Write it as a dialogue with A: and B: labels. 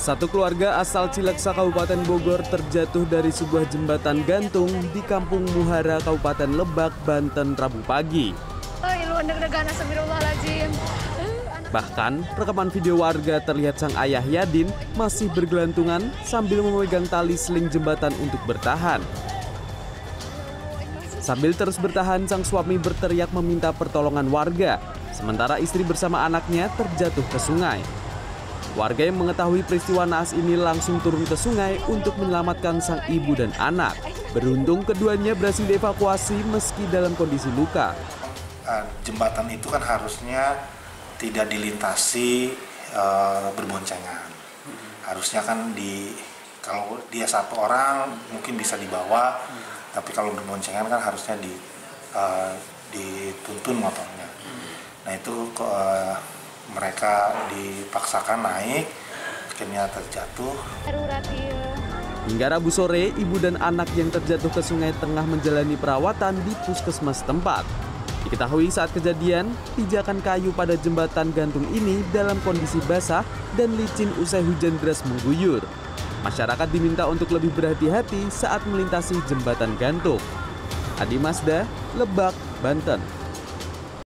A: Satu keluarga asal Cileksa, Kabupaten Bogor terjatuh dari sebuah jembatan gantung di Kampung Muhara, Kabupaten Lebak, Banten, Rabu pagi. Bahkan, rekaman video warga terlihat sang ayah Yadin masih bergelantungan sambil memegang tali seling jembatan untuk bertahan. Sambil terus bertahan, sang suami berteriak meminta pertolongan warga, sementara istri bersama anaknya terjatuh ke sungai. Warga yang mengetahui peristiwa naas ini langsung turun ke sungai untuk menyelamatkan sang ibu dan anak. Beruntung keduanya berhasil dievakuasi meski dalam kondisi luka.
B: Jembatan itu kan harusnya tidak dilintasi berboncengan. Harusnya kan kalau dia satu orang mungkin bisa dibawa, tapi kalau berboncengan kan harusnya dituntun motornya. Nah itu mereka dipaksakan naik, akhirnya terjatuh.
A: Hingga Rabu sore, ibu dan anak yang terjatuh ke sungai tengah menjalani perawatan di puskesmas tempat. Diketahui saat kejadian, pijakan kayu pada jembatan gantung ini dalam kondisi basah dan licin usai hujan deras mengguyur. Masyarakat diminta untuk lebih berhati-hati saat melintasi jembatan gantung. Adi Mazda, Lebak, Banten.